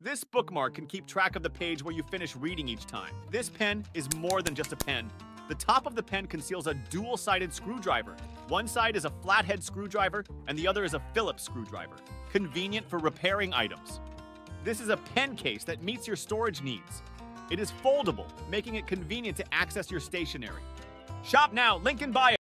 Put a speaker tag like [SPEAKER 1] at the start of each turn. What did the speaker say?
[SPEAKER 1] This bookmark can keep track of the page where you finish reading each time. This pen is more than just a pen. The top of the pen conceals a dual-sided screwdriver. One side is a flathead screwdriver, and the other is a Phillips screwdriver, convenient for repairing items. This is a pen case that meets your storage needs. It is foldable, making it convenient to access your stationery. Shop now, link in bio.